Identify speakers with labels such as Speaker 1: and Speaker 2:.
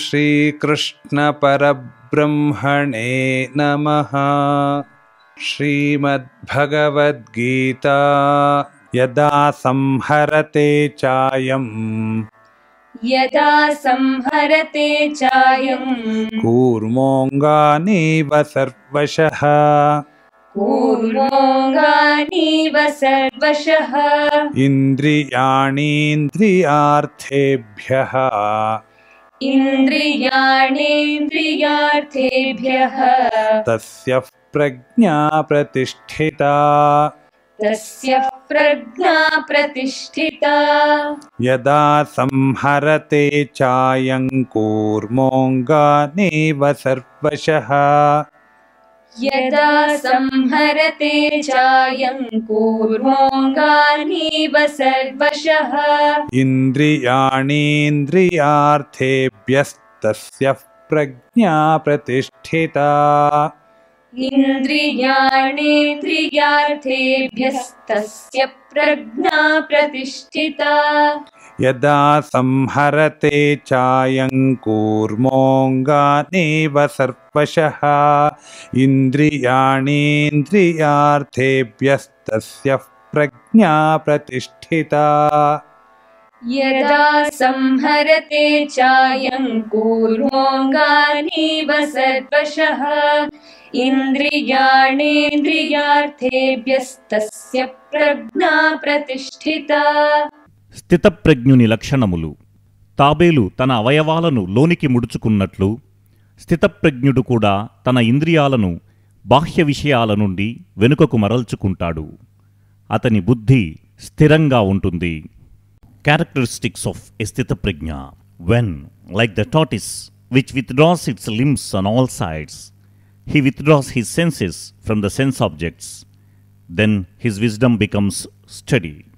Speaker 1: श्रीकृष्णपरब्रह्मणे नमः। श्रीमद्भगवद्गीता यदा संहरते चायं कूर्मोऽङ्गानीव सर्वशः इन्द्रियाणीन्द्रियार्थेभ्यः तस्य प्रज्ञा प्रतिष्ठिता यदा संहरते चायं कूर्मोऽङ्गानीव सर्वशः इन्द्रियाणीन्द्रियार्थेभ्यस्तस्य प्रज्ञा प्रतिष्ठिता यदा संहरते चायं कूर्मोऽङ्गानीव सर्वशः इन्द्रियाणीन्द्रियार्थेभ्यस्तस्य प्रज्ञा प्रतिष्ठिता
Speaker 2: స్థితప్రజ్ఞుని లక్షణములు. తాబేలు తన అవయవాలను లోనికి ముడుచుకున్నట్లు స్థితప్రజ్ఞుడు కూడా తన ఇంద్రియాలను బాహ్య విషయాల నుండి వెనుకకు మరల్చుకుంటాడు. అతని బుద్ధి స్థిరంగా ఉంటుంది. క్యారెక్టరిస్టిక్స్ ఆఫ్ ఎ స్థితప్రజ్ఞ. When, like the tortoise which withdraws its limbs on all sides, he withdraws his senses from the sense objects, then his wisdom becomes steady.